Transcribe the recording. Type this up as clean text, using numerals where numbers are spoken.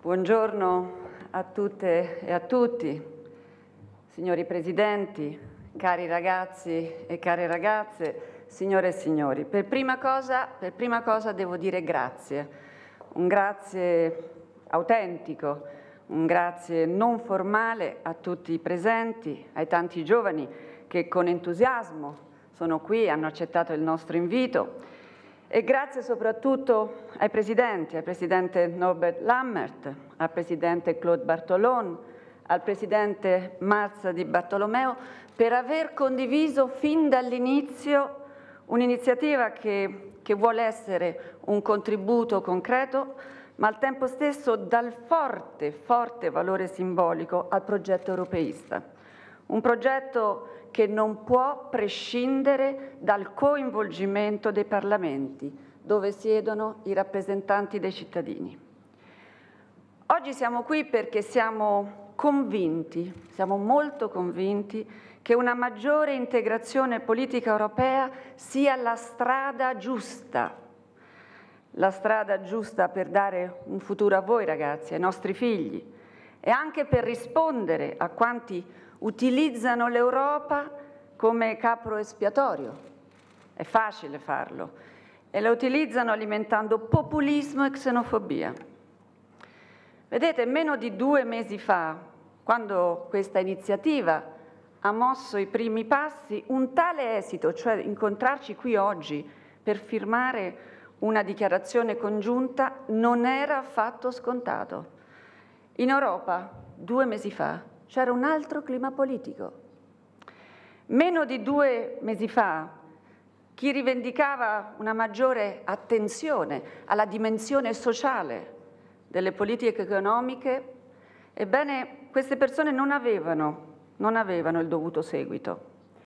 Buongiorno a tutte e a tutti, signori Presidenti, cari ragazzi e care ragazze, signore e signori. Per prima cosa devo dire grazie, un grazie autentico, un grazie non formale a tutti i presenti, ai tanti giovani che con entusiasmo sono qui e hanno accettato il nostro invito. E grazie soprattutto al Presidente Norbert Lammert, al Presidente Claude Bartolone, al Presidente Marza Di Bartolomeo per aver condiviso fin dall'inizio un'iniziativa che vuole essere un contributo concreto, ma al tempo stesso dal forte valore simbolico al progetto europeista. Un progetto che non può prescindere dal coinvolgimento dei parlamenti, dove siedono i rappresentanti dei cittadini. Oggi siamo qui perché siamo molto convinti, che una maggiore integrazione politica europea sia la strada giusta per dare un futuro a voi ragazzi, ai nostri figli, e anche per rispondere a quanti utilizzano l'Europa come capro espiatorio. È facile farlo. E la utilizzano alimentando populismo e xenofobia. Vedete, meno di 2 mesi fa, quando questa iniziativa ha mosso i primi passi, un tale esito, cioè incontrarci qui oggi per firmare una dichiarazione congiunta, non era affatto scontato. In Europa, 2 mesi fa, c'era un altro clima politico. Meno di 2 mesi fa, chi rivendicava una maggiore attenzione alla dimensione sociale delle politiche economiche, ebbene, queste persone non avevano il dovuto seguito.